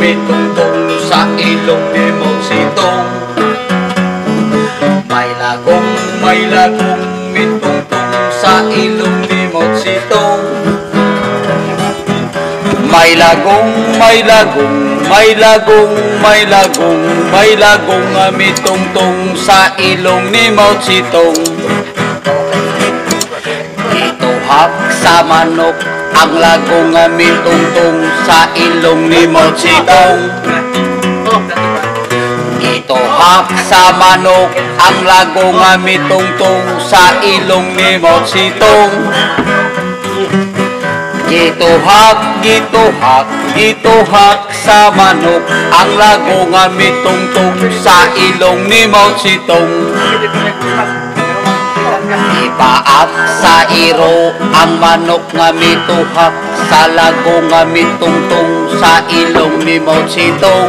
mitungtong sa ilong ni Mousitong. May lagong mitungtong sa ilong ni Mousitong. May lagong mitungtong sa ilong ni Mousitong. Ituhak sa manok ang lagong mitungtong sa ilong ni Mousitong. Ituhak sa manok ang lagong mitungtong sa ilong ni Mousitong. Gituhak sa manok ang lagong mitungtong sa ilong ni Mousitong. Ipaak sa iro ang manok nga mituhak sa lagong mitungtong sa ilong ni Mousitong.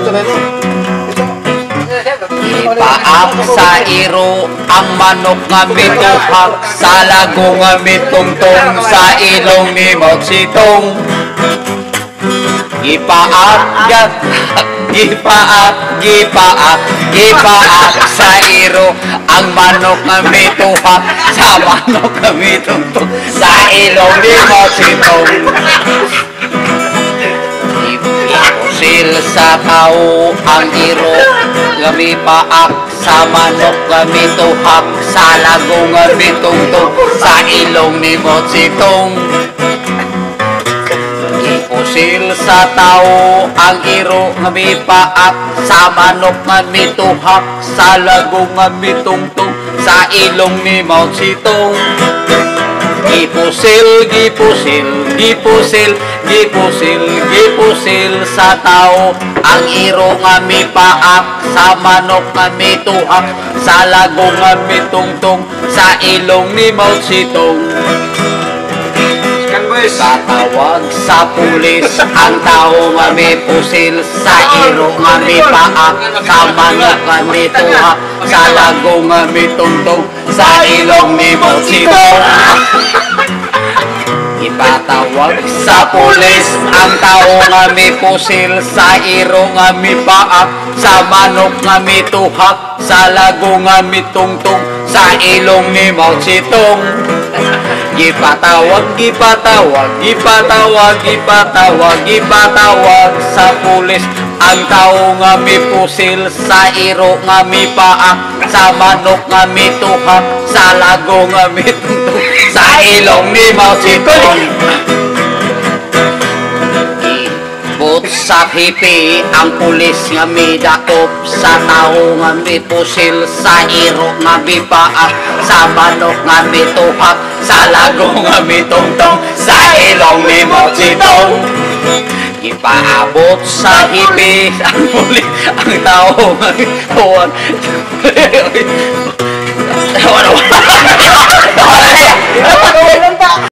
Ipaak sa iro ang manok nga mituhak sa lagong mitungtong sa ilong ni Mousitong. Gipaak sa iro ang manok nga mituhak sa manok nga mitungtong sa ilong ni Mousitong. Ipusil sa tao ang iro nga mipaak sa manok nga mituhak sa lagong nga mitungtong sa ilong ni Mousitong. Ipusil sa tao ang iro nga mipaak sa manok nga mituhak sa lagong nga mitungtong sa ilong ni Mousitong. Gipusil sa tao ang iro nga mipaak sa manok nga mituhak sa lagong nga mitungtong sa ilong ni Mousitong. Tatawag sa pulis ang tao nga mipusil sa iro nga mipaak sa manok nga mituhak sa lagong nga mitungtong sa ilong ni Mousitong. Ipatawag sa pulis ang tao nga mipusil sa iro nga mipaak sa manok nga mituhak sa lagong nga mitungtong sa ilong ni Mousitong. Ipatawag sa pulis ang tao nga mipusil sa iro nga mipaak sa manok nga mituhak sa lagong nga mitungtong sa ilong ni Mousitong. Ibot sa hipi ang pulis nga midakop sa tao nga mipusil sa iro nga mipaak sa manok nga mituhak sa lagong nga mitungtong sa ilong ni Mousitong. Ipaabot sa hipi ang pulis ang tao nga